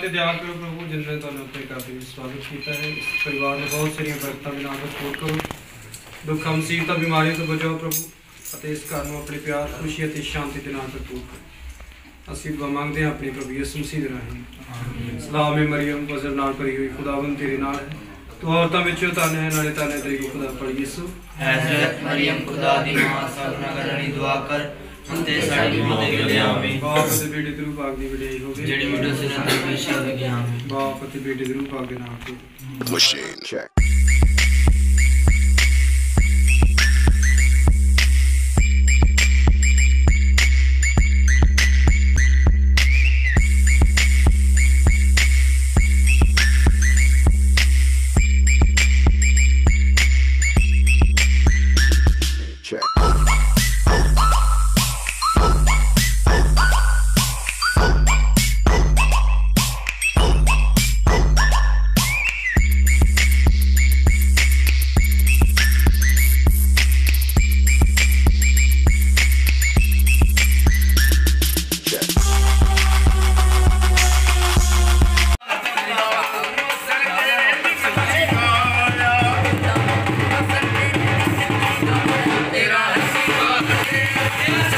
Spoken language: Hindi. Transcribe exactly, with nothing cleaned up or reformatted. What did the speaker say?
ते ध्यान करो प्रभु जिन्होंने तुहानू अपने घर में स्वागत किया है। इस परिवार में बहुत सारिया बरकतां दे नाल सपोर्ट करो, दुखा मुसीबतां बीमारियों तो बचाओ प्रभु, अते इस घर में अपने प्यार खुशी और शांति के नाल भरपूर करो। असीं दुआ मंगते हैं अपने प्रभु यीशु मसीह दे राहीं। सलाम है मरियम फजल नाल भरी हुई, खुदावंद तेरे नाल है, तू औरतां विचों धन है, नाले धन है तेरे को खुदा पढ़ यीशु। हज़रत मरियम खुदा दी मां साडे करनी दुआ कर, हुंदे साडी मौत दे वेले आमीन। बाप ते बेटे दे रूप पाक दी वडियाई होवे, जेड़ी मिठो सिर ते हमेशा लगी आमीन। बाप ते बेटे दे रूप पाक दे नाम ते Machine check. Check. तेरा